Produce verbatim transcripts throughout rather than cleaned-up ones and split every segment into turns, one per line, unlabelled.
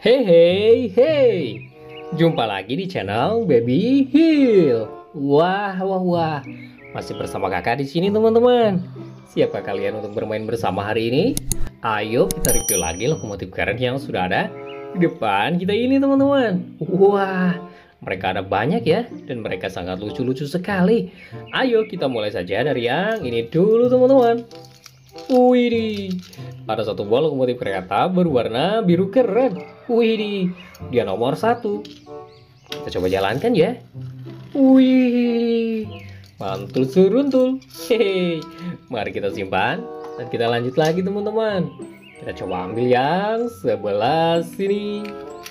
Hey hey hey, jumpa lagi di channel Baby Hill. Wah wah wah, masih bersama kakak di sini teman-teman. Siapkah kalian untuk bermain bersama hari ini? Ayo kita review lagi lokomotif keren yang sudah ada di depan kita ini teman-teman. Wah, mereka ada banyak ya, dan mereka sangat lucu-lucu sekali. Ayo kita mulai saja dari yang ini dulu teman-teman. Widih, ada satu buah lokomotif kereta berwarna biru keren. Widih, dia nomor satu. Kita coba jalankan ya. Wih, mantul seruntul. Hehe, mari kita simpan dan kita lanjut lagi teman-teman. Kita coba ambil yang sebelah sini.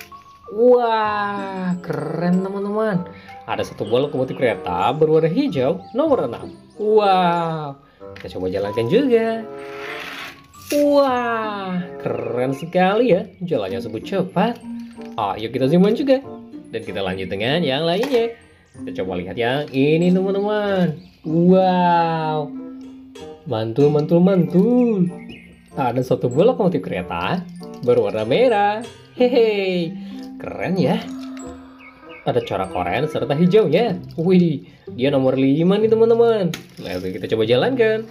Wah, keren teman-teman. Ada satu buah lokomotif kereta berwarna hijau nomor enam. Wow, kita coba jalankan juga. Wah, keren sekali ya, jalannya sungguh cepat. Ayo kita simpan juga, dan kita lanjut dengan yang lainnya. Kita coba lihat yang ini teman-teman. Wow, mantul mantul mantul. Ada satu buah lokomotif kereta berwarna merah. Hehe, keren ya. Ada corak oranye serta hijaunya. Wih, dia nomor lima nih teman-teman. Lalu kita coba jalankan.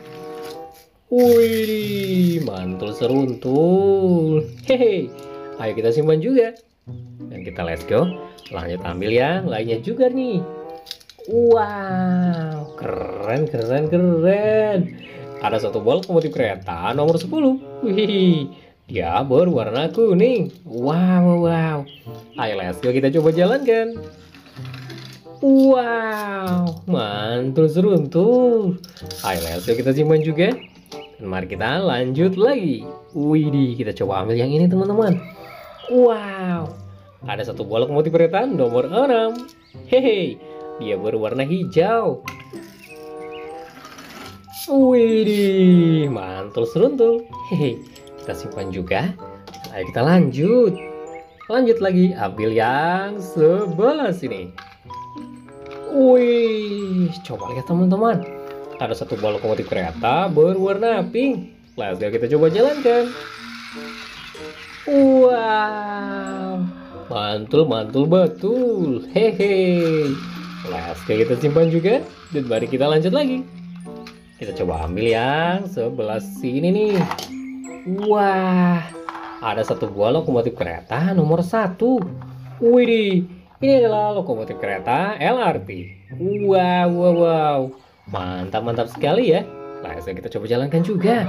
Wih, mantul seruntul. Hehe, ayo kita simpan juga. Dan kita let's go. Lanjut ambil yang lainnya juga nih. Wow, keren keren keren. Ada satu buah lokomotif kereta nomor sepuluh. Wih, dia berwarna kuning. Wow, wow. Ayo let's go, kita coba jalankan. Wow, mantul seruntul. Ayo let's go, kita simpan juga. Dan mari kita lanjut lagi. Widih, kita coba ambil yang ini teman-teman. Wow, ada satu buah lokomotif kereta nomor enam. Hehe, dia berwarna hijau. Widih, mantul seruntul. Hehe, kita simpan juga. Ayo kita lanjut. Lanjut lagi, ambil yang sebelah sini. Wih, coba lihat teman-teman. Ada satu buah lokomotif kereta berwarna pink. Let's go, kita coba jalankan. Wow, mantul mantul betul. Hehe, let's go, kita simpan juga. Dan mari kita lanjut lagi. Kita coba ambil yang sebelah sini nih. Wah, ada satu buah lokomotif kereta nomor satu. Widih, ini adalah lokomotif kereta L R T. Wow, wow, wow, mantap mantap sekali ya. Langsung kita coba jalankan juga.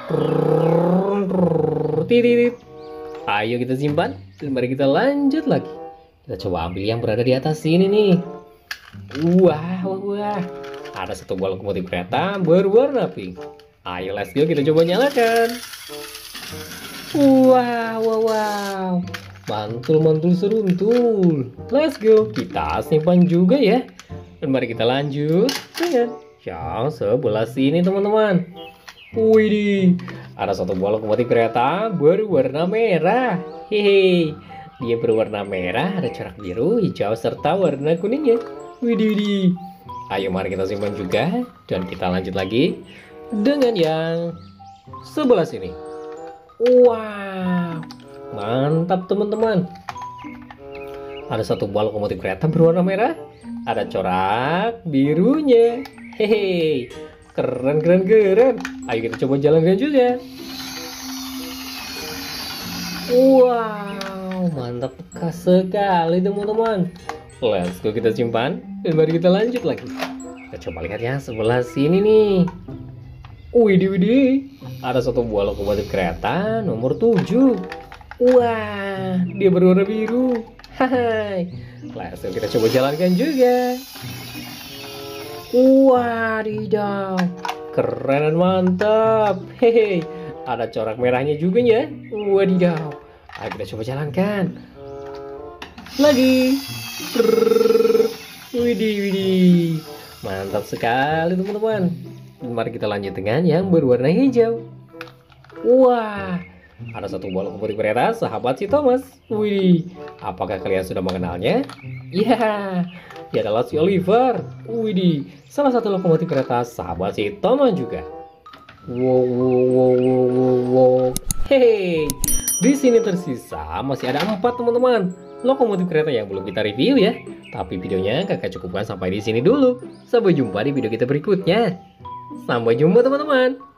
Titit. Ayo kita simpan dan mari kita lanjut lagi. Kita coba ambil yang berada di atas sini nih. Wah, wah, wah. Ada satu buah lokomotif kereta berwarna pink. Ayo let's go, kita coba nyalakan. Wow, wow, wow. Mantul mantul seruntul. Let's go, kita simpan juga ya. Dan mari kita lanjut dengan yang sebelah sini teman-teman. Widih, ada satu buah lokomotif kereta berwarna merah. Hehe, dia berwarna merah, ada corak biru, hijau serta warna kuningnya. Widih, widih. Ayo mari kita simpan juga. Dan kita lanjut lagi dengan yang sebelah sini. Wow, mantap teman-teman. Ada satu buah lokomotif kereta berwarna merah, ada corak birunya. Hehe, keren keren keren. Ayo kita coba jalankan juga. Wow, mantap sekali teman-teman. Let's go, kita simpan dan mari kita lanjut lagi. Kita coba lihat yang sebelah sini nih. Widih widih, ada satu buah lokomotif kereta nomor tujuh. Wah, dia berwarna biru. Hai, langsung kita coba jalankan juga. Wadidaw, keren dan mantap. Hehe, ada corak merahnya juga ya. Wadidaw, ayo kita coba jalankan lagi. Widih widih, mantap sekali teman-teman. Mari kita lanjut dengan yang berwarna hijau. Wah, ada satu buah lokomotif kereta sahabat si Thomas. Wih, apakah kalian sudah mengenalnya? Ya, dia adalah si Oliver. Wih, salah satu lokomotif kereta sahabat si Thomas juga. Wow, wow, wow, wow, wow, wow. Hehe, Di sini tersisa masih ada empat teman-teman lokomotif kereta yang belum kita review ya. Tapi videonya kakak cukupkan sampai di sini dulu. Sampai jumpa di video kita berikutnya. Sampai jumpa teman-teman.